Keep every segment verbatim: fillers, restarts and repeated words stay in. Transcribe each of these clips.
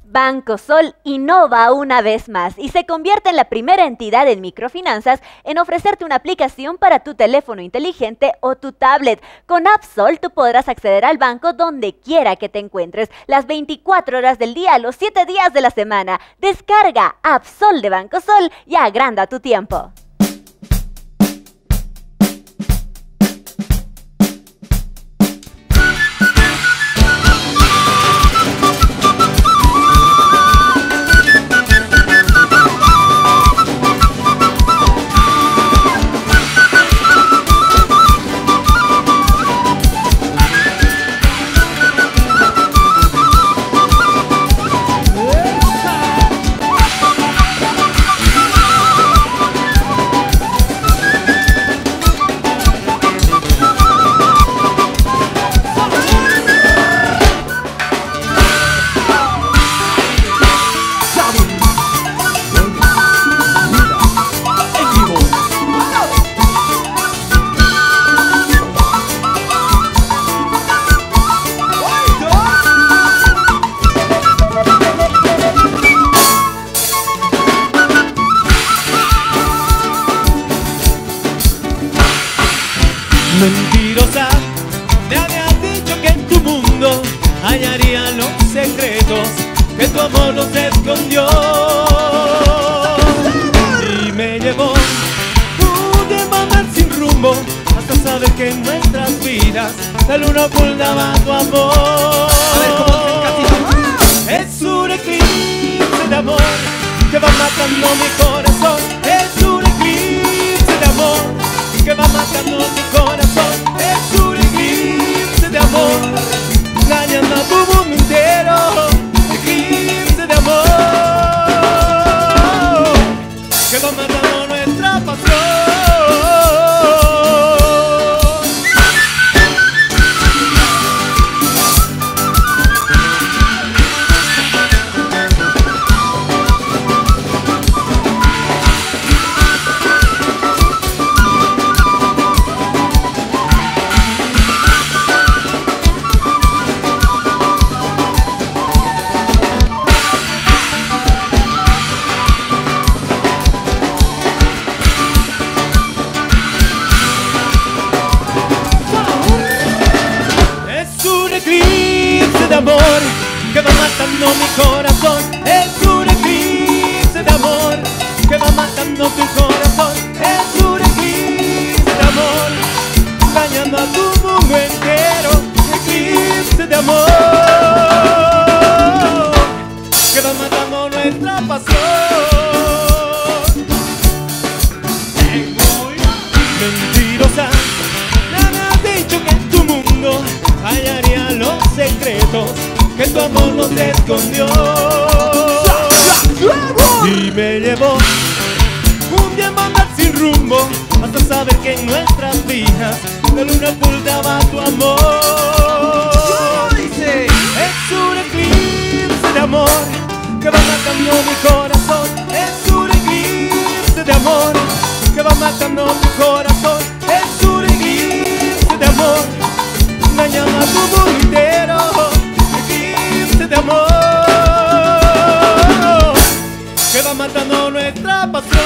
Banco Sol innova una vez más y se convierte en la primera entidad en microfinanzas en ofrecerte una aplicación para tu teléfono inteligente o tu tablet. Con App Sol tú podrás acceder al banco donde quiera que te encuentres, las veinticuatro horas del día, los siete días de la semana. Descarga App Sol de Banco Sol y agranda tu tiempo. Mentirosa, me habías dicho que en tu mundo hallaría los secretos que tu amor nos escondió. Y me llevó un tiempo a andar sin rumbo hasta saber que en nuestras vidas la luna ocultaba tu amor. A ver cómo es el casino. Es un eclipse de amor que va matando mi corazón. Es un eclipse de amor que va matando mi corazón. Es un eclipse de amor, dañando a tu mundo entero. Eclipse de amor que va matando nuestra pasión. Amor que va matando mi corazón. Es un eclipse de amor que va matando tu corazón. Es un eclipse de amor, dañando a tu mundo entero. Eclipse de amor que va matando nuestra pasión. Mentirosa, me has dicho que en tu mundo hallaría los secretos que tu amor nos escondió. Y me llevó un tiempo a andar sin rumbo hasta saber que en nuestras vidas la luna ocultaba tu amor. Es un eclipse de amor que va matando mi corazón. Es un eclipse de amor que va matando mi corazón. Es un eclipse de amor, dañando a tu mundo entero. Eclipse de amor que va matando nuestra pasión.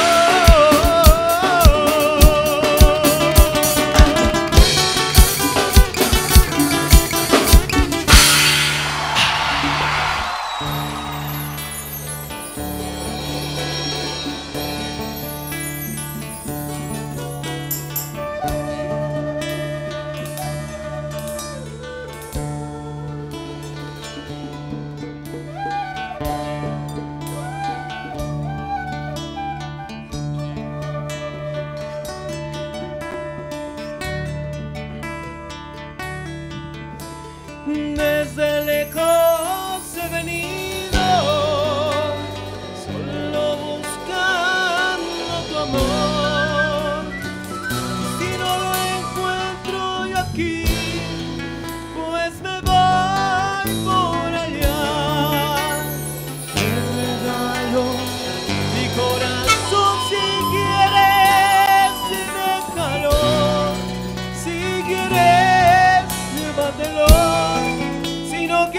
Desde lejos he venido, solo buscando tu amor. Si no lo encuentro yo aquí, pues me voy por allá. Te regalo mi corazón si quieres, déjalo. Si quieres, llévatelo. Si no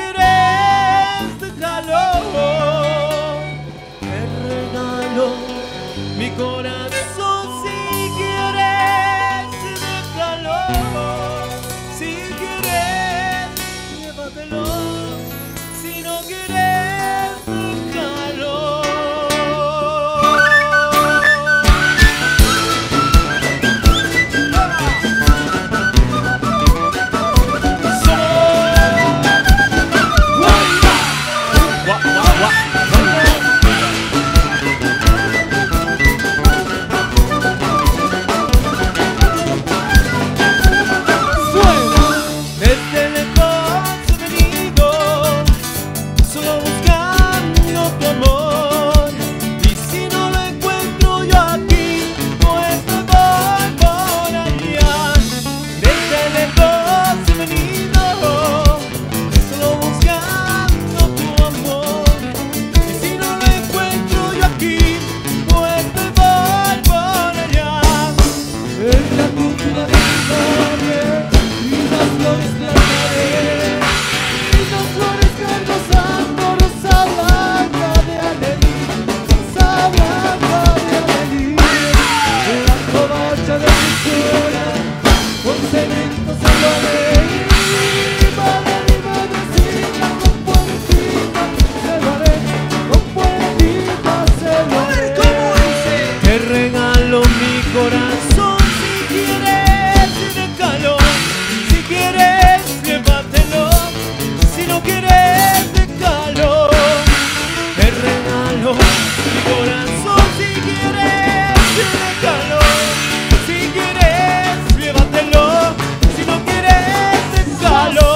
corazón, si quieres, déjalo. Si quieres, llévatelo. Si no quieres, déjalo. Corazón, si quieres, déjalo. Si quieres, llévatelo. Si no quieres, déjalo. Te regalo mi corazón, si quieres, déjalo. Si quieres, llévatelo. Si no quieres, déjalo.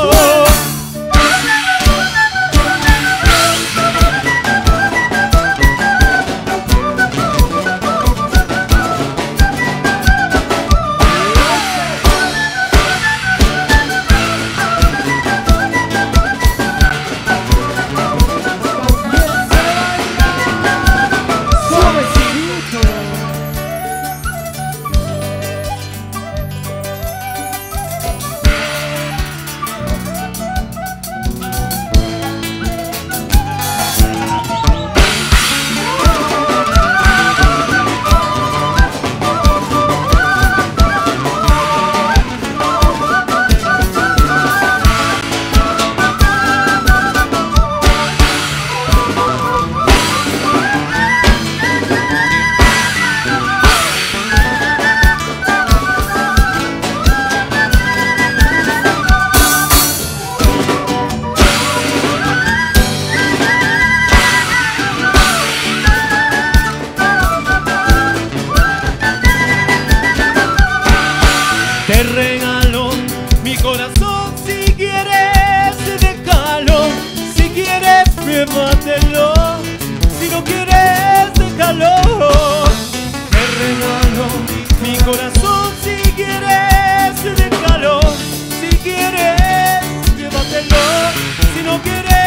Te regalo mi corazón, si quieres, déjalo. Si quieres, llévatelo. Si no quieres, déjalo. Te regalo mi corazón, si quieres, déjalo. Si quieres, llévatelo. Si no quieres,